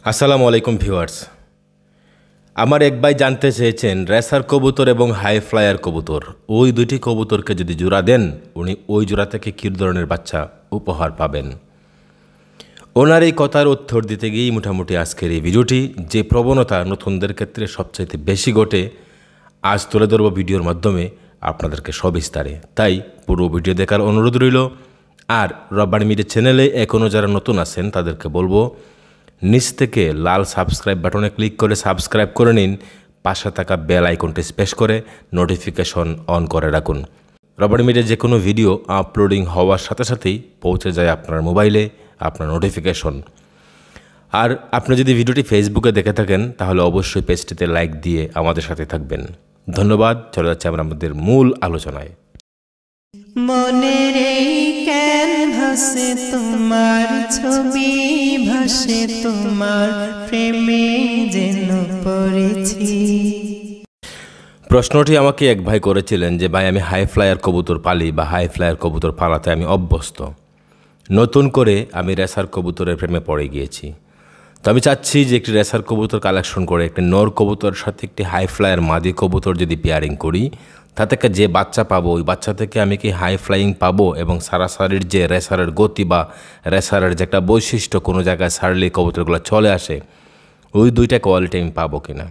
আসসালামু আলাইকুম ভিউয়ার্স। আমার এক ভাই জানতে চেয়েছেন রেসার কবুতর এবং হাই ফ্লায়ার কবুতর ওই দুটি কবুতরকে যদি জোড়া দেন উনি ওই জোড়া থেকে কী ধরনের বাচ্চা উপহার পাবেন। ওনার এই কথার উত্তর দিতে গিয়েই মোটামুটি আজকের এই ভিডিওটি, যে প্রবণতা নতুনদের ক্ষেত্রে সবচাইতে বেশি ঘটে, আজ তুলে ধরব ভিডিওর মাধ্যমে আপনাদেরকে সবিস্তারে। তাই পুরো ভিডিও দেখার অনুরোধ রইল। আর রব্বানি মিডিয়া চ্যানেলে এখনও যারা নতুন আছেন তাদেরকে বলবো নিচ থেকে লাল সাবস্ক্রাইব বাটনে ক্লিক করে সাবস্ক্রাইব করে নিন, পাশে থাকা বেল আইকনটি প্রেস করে নোটিফিকেশন অন করে রাখুন। রব্বানি মিডিয়ার যে কোনো ভিডিও আপলোডিং হওয়ার সাথে সাথেই পৌঁছে যায় আপনার মোবাইলে আপনার নোটিফিকেশন। আর আপনি যদি ভিডিওটি ফেসবুকে দেখে থাকেন তাহলে অবশ্যই পেজটিতে লাইক দিয়ে আমাদের সাথে থাকবেন। ধন্যবাদ। চলে যাচ্ছে আমরা আমাদের মূল আলোচনায়। মনের এই ক্যানভাসে তোমার ছবি ভাসে, তোমার প্রেমে যেন পড়েছি। প্রশ্নটি আমাকে এক ভাই করেছিলেন যে ভাই, আমি হাই ফ্লায়ার কবুতর পালি বা হাই ফ্লায়ার কবুতর পালাতে আমি অভ্যস্ত, নতুন করে আমি রেসার কবুতরের প্রেমে পড়ে গিয়েছি। তো আমি চাচ্ছি যে একটি রেসার কবুতর কালেকশন করে একটি নর কবুতরের সাথে একটি হাই ফ্লায়ার মাদি কবুতর যদি পেয়ারিং করি, তা থেকে যে বাচ্চা পাবো ওই বাচ্চা থেকে আমি কি হাই ফ্লাইং পাবো এবং সারাসারির যে রেসারের গতি বা রেসারের যে একটা বৈশিষ্ট্য কোনো জায়গায় সারলে কবুতরগুলো চলে আসে, ওই দুইটা কোয়ালিটি আমি পাবো কিনা।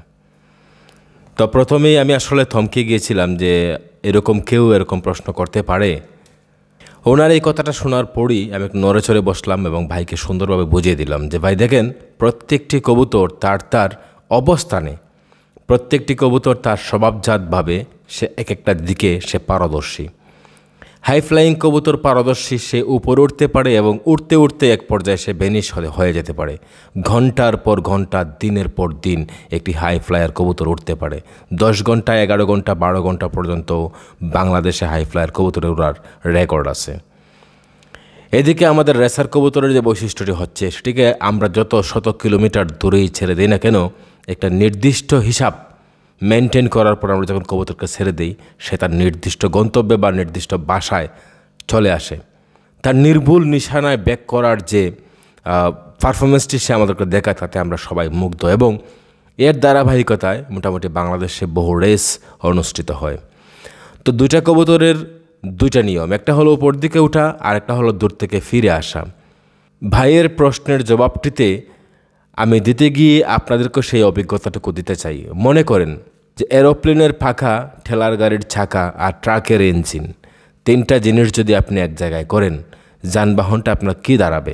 তো প্রথমেই আমি আসলে থমকে গিয়েছিলাম যে এরকম কেউ এরকম প্রশ্ন করতে পারে। ওনার এই কথাটা শোনার পরই আমি একটু নড়ে চড়ে বসলাম এবং ভাইকে সুন্দরভাবে বুঝিয়ে দিলাম যে ভাই দেখেন, প্রত্যেকটি কবুতর তার অবস্থানে, প্রত্যেকটি কবুতর তার স্বভাবজাতভাবে সে এক একটা দিকে সে পারদর্শী। হাই ফ্লাইং কবুতর পারদর্শী, সে উপরে উঠতে পারে এবং উঠতে উঠতে এক পর্যায়ে সে ভেনিশ হয়ে যেতে পারে। ঘন্টার পর ঘন্টা, দিনের পর দিন একটি হাই ফ্লায়ার কবুতর উঠতে পারে। 10 ঘন্টা, 11 ঘন্টা, 12 ঘন্টা পর্যন্ত বাংলাদেশে হাই ফ্লায়ার কবুতরে উড়ার রেকর্ড আছে। এদিকে আমাদের রেসার কবুতরের যে বৈশিষ্ট্যটি হচ্ছে, সেটিকে আমরা যত শত কিলোমিটার দূরেই ছেড়ে দিই না কেন, একটা নির্দিষ্ট হিসাব মেনটেন করার পর আমরা যখন কবুতরকে ছেড়ে দিই, সে তার নির্দিষ্ট গন্তব্যে বা নির্দিষ্ট বাসায় চলে আসে। তার নির্ভুল নিশানায় ব্যাক করার যে পারফরমেন্সটি সে আমাদেরকে দেখায়, তাতে আমরা সবাই মুগ্ধ এবং এর ধারাবাহিকতায় মোটামুটি বাংলাদেশে বহু রেস অনুষ্ঠিত হয়। তো দুইটা কবুতরের দুইটা নিয়ম, একটা হলো উপর দিকে ওঠা আর একটা হলো দূর থেকে ফিরে আসা। ভাইয়ের প্রশ্নের জবাবটিতে আমি দিতে গিয়ে আপনাদেরকে সেই অভিজ্ঞতাটুকু দিতে চাই। মনে করেন যে এরোপ্লেনের পাখা, ঠেলার গাড়ির চাকা আর ট্রাকের ইঞ্জিন, তিনটা জিনিস যদি আপনি এক জায়গায় করেন, যানবাহনটা আপনার কী দাঁড়াবে?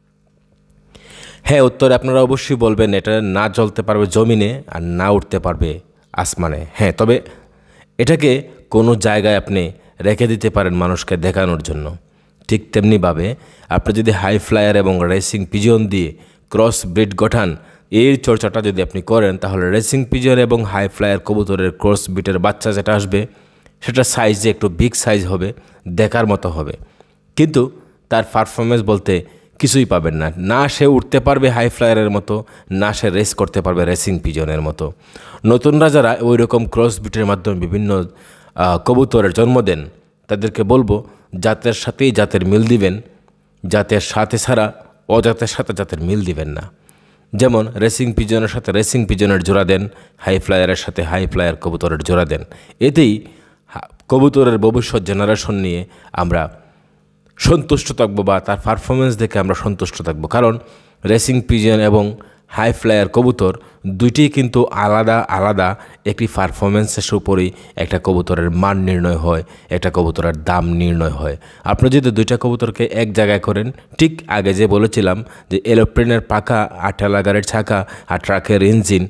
হ্যাঁ, উত্তরে আপনারা অবশ্যই বলবেন এটা না চলতে পারবে জমিনে আর না উঠতে পারবে আসমানে। হ্যাঁ, তবে এটাকে কোনো জায়গায় আপনি রেখে দিতে পারেন মানুষকে দেখানোর জন্য। ঠিক তেমনিভাবে আপনি যদি হাই ফ্লায়ার এবং রেসিং পিজন দিয়ে ক্রস ব্রিড গঠান, এর চর্চাটা যদি আপনি করেন, তাহলে রেসিং পিজন এবং হাই ফ্লায়ার কবুতরের ক্রস ব্রিডের বাচ্চা যেটা আসবে, সেটা সাইজে একটু বিগ সাইজ হবে, দেখার মতো হবে, কিন্তু তার পারফরমেন্স বলতে কিছুই পাবেন না। না সে উঠতে পারবে হাই ফ্লায়ারের মতো, না সে রেস করতে পারবে রেসিং পিজনের মতো। নতুনরা যারা ওই রকম ক্রস ব্রিডের মাধ্যমে বিভিন্ন কবুতরের জন্ম দেন, তাদেরকে বলবো জাতের সাথেই জাতের মিল দিবেন, জাতের সাথে ছাড়া অজাতের সাথে জাতের মিল দিবেন না। যেমন রেসিং পিজনের সাথে রেসিং পিজনের জোড়া দেন, হাই ফ্লায়ারের সাথে হাই ফ্লায়ার কবুতরের জোড়া দেন। এতেই কবুতরের ভবিষ্যৎ জেনারেশন নিয়ে আমরা সন্তুষ্ট থাকবো বা তার পারফরমেন্স দেখে আমরা সন্তুষ্ট থাকবো। কারণ রেসিং পিজন এবং হাই ফ্লায়ার কবুতর দুইটি কিন্তু আলাদা আলাদা একটি পারফরমেন্সের উপরেই একটা কবুতরের মান নির্ণয় হয়, একটা কবুতরের দাম নির্ণয় হয়। আপনি যদি দুইটা কবুতরকে এক জায়গায় করেন, ঠিক আগে যে বলেছিলাম যে এরোপ্লেনের পাখা আর ঠেলা গাড়ির চাকা আর ট্রাকের ইঞ্জিন,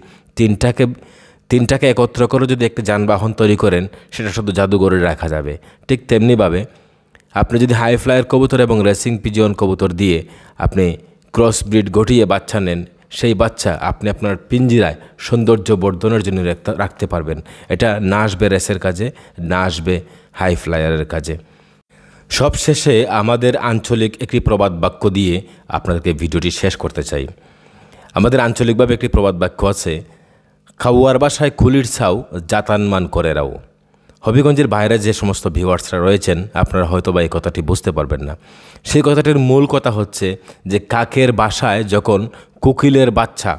তিনটাকে একত্র করে যদি একটা যানবাহন তৈরি করেন, সেটা শুধু জাদুঘরে রাখা যাবে। ঠিক তেমনিভাবে আপনি যদি হাই ফ্লায়ার কবুতর এবং রেসিং পিজন কবুতর দিয়ে আপনি ক্রস ব্রিড ঘটিয়ে বাচ্চা নেন, সেই বাচ্চা আপনি আপনার পিঞ্জিরায় সৌন্দর্য বর্ধনের জন্য রাখতে পারবেন। এটা না আসবে রেসের কাজে, না আসবে হাই ফ্লায়ারের কাজে। সবশেষে আমাদের আঞ্চলিক একটি প্রবাদ বাক্য দিয়ে আপনাদেরকে ভিডিওটি শেষ করতে চাই। আমাদের আঞ্চলিকভাবে একটি প্রবাদ বাক্য আছে, খাওয়ার বাসায় খুলির ছাও জাতানমান করে রাও। হবিগঞ্জের বাইরে যে সমস্ত ভিউয়ার্সরা রয়েছেন আপনারা হয়তো বা এই কথাটি বুঝতে পারবেন না। সেই কথাটির মূল কথা হচ্ছে যে কাকের বাসায় যখন কোকিলের বাচ্চা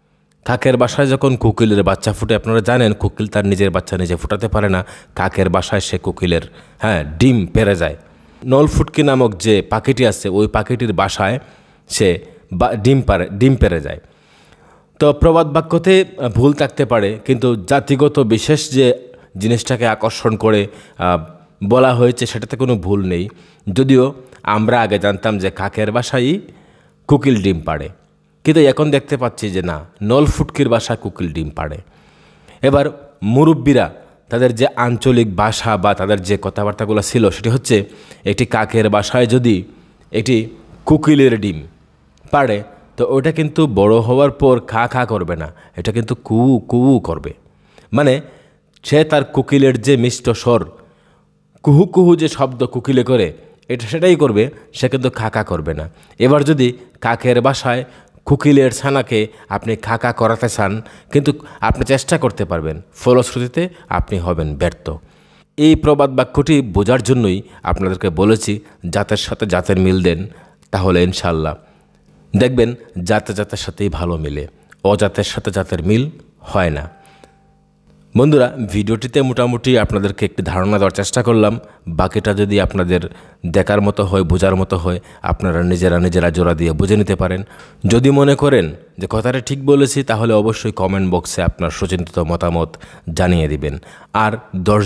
ফুটে, আপনারা জানেন কোকিল তার নিজের বাচ্চা নিজে ফুটাতে পারে না, কাকের বাসায় সে কোকিলের ডিম পেড়ে যায়। নলফুটকি নামক যে পাখিটি আছে ওই পাখিটির বাসায় সে ডিম পেড়ে যায়। তো প্রবাদ বাক্যতে ভুল থাকতে পারে, কিন্তু জাতিগত বিশেষ যে জিনিসটাকে আকর্ষণ করে বলা হয়েছে সেটাতে কোনো ভুল নেই। যদিও আমরা আগে জানতাম যে কাকের বাসায়ই কোকিল ডিম পাড়ে, কিন্তু এখন দেখতে পাচ্ছি যে না, নলফুটকির বাসায় কোকিল ডিম পাড়ে। এবার মুরব্বীরা তাদের যে আঞ্চলিক ভাষা বা তাদের যে কথাবার্তাগুলো ছিল সেটি হচ্ছে, একটি কাকের বাসায় যদি একটি কোকিলের ডিম পাড়ে তো ওটা কিন্তু বড় হওয়ার পর খা খা করবে না, এটা কিন্তু কুউ কুউ করবে। মানে সে তার কোকিলের যে মিষ্ট স্বর, কুহু কুহু যে শব্দ কোকিলে করে সেটাই করবে, সে কিন্তু খাকা করবে না। এবার যদি কাকের বাসায় কোকিলের ছানাকে আপনি খাকা করাতে চান, কিন্তু আপনি চেষ্টা করতে পারবেন, ফলশ্রুতিতে আপনি হবেন ব্যর্থ। এই প্রবাদ বাক্যটি বোঝার জন্যই আপনাদেরকে বলেছি, জাতের সাথে জাতের মিল দেন, তাহলে ইনশাল্লাহ দেখবেন জাতের সাথেই ভালো মিলে, অজাতের সাথে জাতের মিল হয় না। বন্ধুরা, ভিডিওটিতে মোটামুটি আপনাদেরকে একটি ধারণা দেওয়ার চেষ্টা করলাম। বাকিটা যদি আপনাদের দেখার মতো হয়, বোঝার মতো হয়, আপনারা নিজেরা জোড়া দিয়ে বুঝে নিতে পারেন। যদি মনে করেন যে কথাটা ঠিক বলেছি, তাহলে অবশ্যই কমেন্ট বক্সে আপনার সুচিন্তিত মতামত জানিয়ে দিবেন। আর 10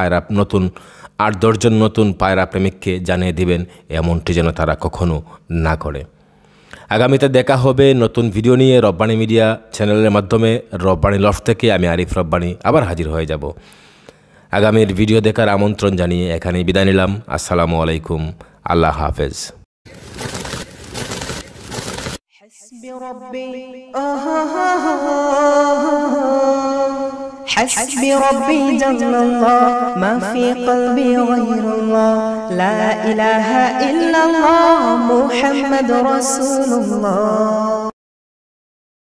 জন নতুন পায়রা প্রেমিককে জানিয়ে দিবেন, এমনটি যেন তারা কখনো না করে। আগামীতে দেখা হবে নতুন ভিডিও নিয়ে রব্বানী মিডিয়া চ্যানেলের মাধ্যমে। রব্বানী লফট থেকে আমি আরিফ রব্বানী আবার হাজির হয়ে যাব। আগামীর ভিডিও দেখার আমন্ত্রণ জানিয়ে এখানেই বিদায় নিলাম। আসসালামু আলাইকুম, আল্লাহ হাফেজ। حسبي ربي جل الله ما في قلبي غير الله لا إله إلا الله محمد رسول الله